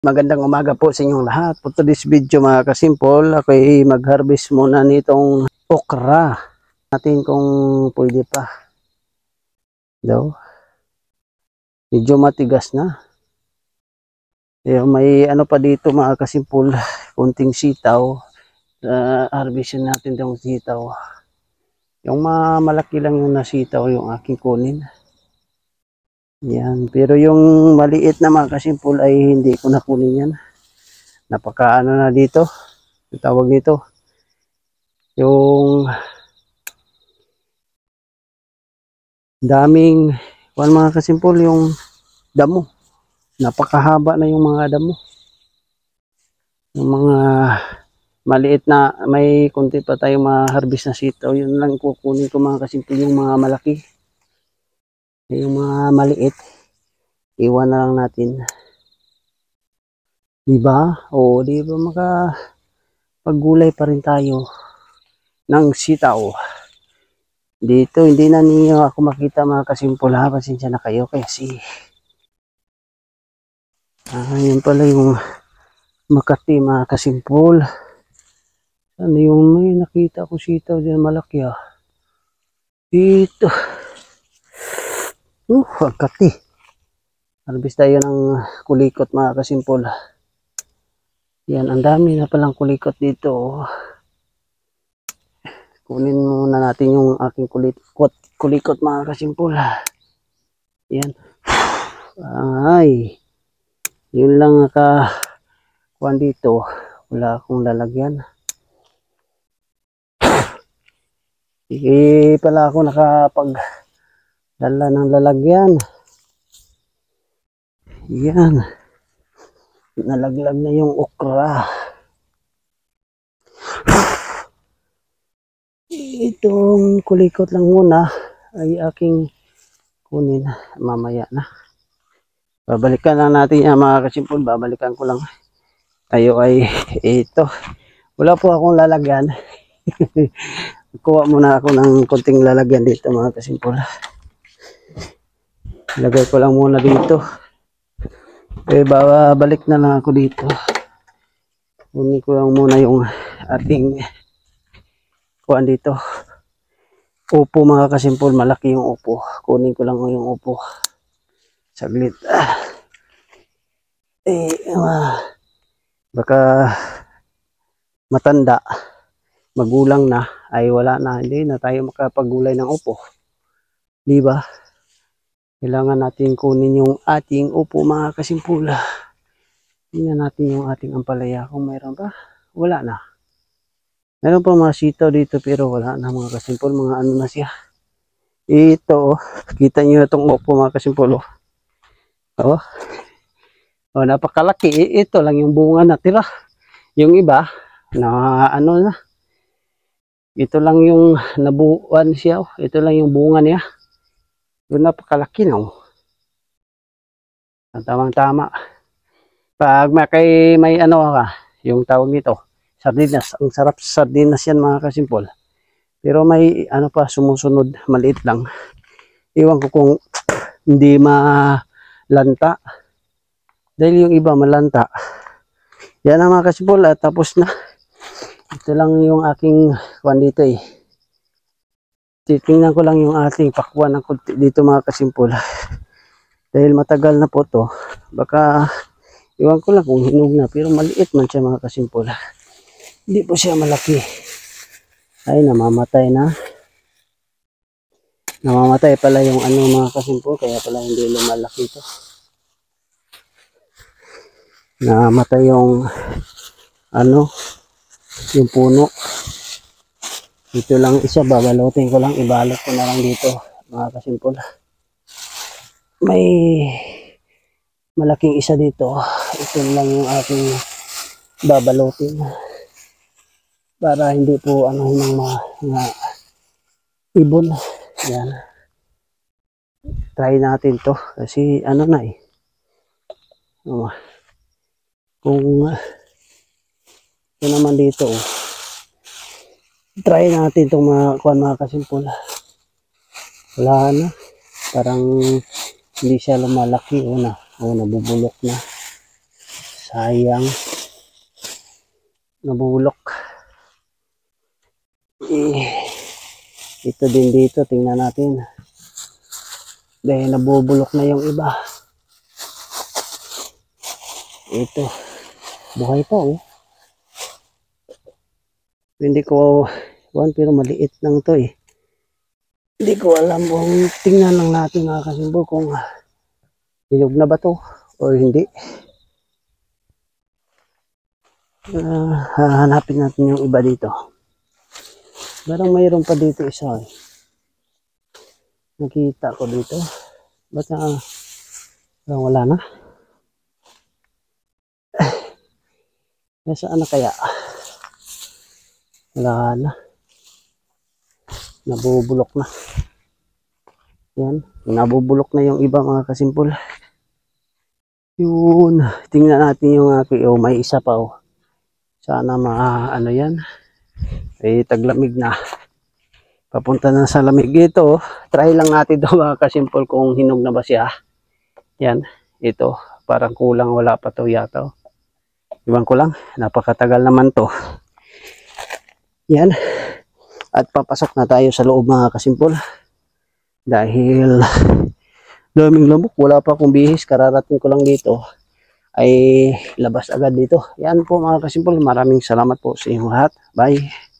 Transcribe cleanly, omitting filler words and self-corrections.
Magandang umaga po sa inyong lahat. For today's video mga kasimple, ako ay mag-harvest muna nitong okra. Natin kung pwede pa. Daw. Medyo matigas na. May ano pa dito mga kasimple, kunting sitaw. Harvestin natin itong sitaw. Yung malaki lang yung nasitaw yung aking kunin. Yan. Pero yung maliit na mga kasimple ay hindi ko nakunin yan. Napakaano na dito. Yung tawag dito. Yung daming mga kasimple yung damo. Napakahaba na yung mga damo. Yung mga maliit na may kunti pa tayo ma-harvest na sitaw. Yun lang kukunin ko mga kasimple yung mga malaki. Yung mga maliit iwan na lang natin. Diba? O diba makapag-gulay pa rin tayo ng sitaw. Dito hindi na niyo ako makita mga kasimple ha. Pasensya na kayo kasi yun pala yung Makati mga kasimple. Ano yung may nakita ko sitaw dyan malaki Dito. Makati. Harvest tayo ng kulikot mga kasimple. Yan, ang dami na palang kulikot dito. Kunin muna natin yung aking kulikot mga kasimple. Yan. Ay. Yun lang kuan dito. Wala akong lalagyan. Hindi pala ako nakapagdala ng lalagyan. Yan. Nalaglag na yung okra. Itong kulikot lang muna ay aking kunin mamaya na. Babalikan lang natin yan mga kasimple. Babalikan ko lang. Tayo ay ito. Wala po akong lalagyan. Kuha muna ako ng konting lalagyan dito mga kasimple. Lagay ko lang muna dito. Babalik na lang ako dito. Kunin ko lang muna yung ating kuhaan dito. Upo mga kasimple. Malaki yung upo. Kunin ko lang yung upo. Saglit. Baka matanda. Magulang na. Ay wala na. Hindi na tayo makapagulay ng upo. Diba? Kailangan natin kunin yung ating upo mga kasimpula. Tingnan natin yung ating ampalaya. Kung mayroon pa. Wala na. Meron pa mga sitaw dito pero wala na mga kasimpul. Mga ano na siya. Ito. Kita nyo itong upo mga kasimpul. Napakalaki. Ito lang yung bunga na tira. Yung iba na ano na. Ito lang yung nabuuan siya. Ito lang yung bunga niya. Yung napakalaki na. Tamang-tama. Pag may ano yung tawag nito, sardinas. Ang sarap sardinas yan mga kasimpol. Pero may ano pa sumusunod, maliit lang. Iwan ko kung hindi malanta. Dahil yung iba malanta. Yan ang mga kasimpol at tapos na. Ito lang yung aking kuwan dito Titingnan ko lang yung ating pakwan ng kunti dito mga kasimpol. Dahil matagal na po to. Baka iwan ko lang kung hinog na. Pero maliit man siya mga kasimpol. Hindi po siya malaki. Ay namamatay na. Namamatay pala yung ano mga kasimpol. Kaya pala hindi lumalaki ito. Namatay yung ano. Yung puno. Ito lang isa, babalutin ko lang, ibalot ko na lang dito mga kasimpol. May malaking isa dito. Ito lang yung aking babalutin para hindi po ano ng mga ibon. Yan. Try natin to kasi ano na kung ito naman dito try natin itong mga kasimpol. Wala na. Parang hindi siya lumalaki. Nabubulok na. Sayang. Nabulok. Ito din dito, tingnan natin. Dahil nabubulok na yung iba. Ito. Buhay pa oh. Hindi ko, pero maliit lang to eh. Hindi ko alam kung tingnan lang natin mga kasimbol kung hinog na ba to o hindi. Hahanapin natin yung iba dito. Parang mayroon pa dito isa eh. Nakita ko dito. Ba't wala na? Nasaan na kaya? Wala na. Nabubulok na. Yan. Nabubulok na yung iba mga kasimpol. Yun. Tingnan natin yung may isa pa oh. Sana ano yan. Ay taglamig na. Papunta na sa lamig ito. Try lang natin ito mga kasimpol kung hinog na ba siya. Yan. Ito. Parang kulang wala pa to yata oh. Iwan ko lang. Napakatagal naman to. Yan. At papasok na tayo sa loob mga kasimpol. Dahil daming lamok. Wala pa akong bihis. Kararating ko lang dito. Ay labas agad dito. Yan po mga kasimpol. Maraming salamat po sa inyong lahat. Bye.